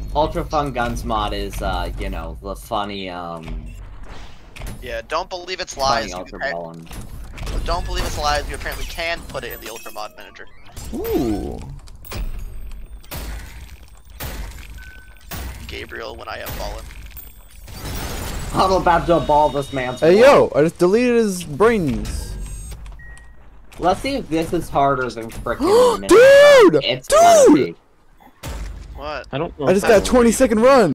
Ultra Fun Guns mod is, you know, the funny, Yeah, don't believe it's funny lies. Ultra Ball. Don't believe it's lies. You apparently can put it in the Ultra Mod Manager. Ooh. Gabriel, when I have fallen. I'm about to ball this man's Hey blood. yo, I just deleted his brains. Let's see if this is harder than frickin' Dude! It's gonna be. What? I don't know. I just got a 20-second run.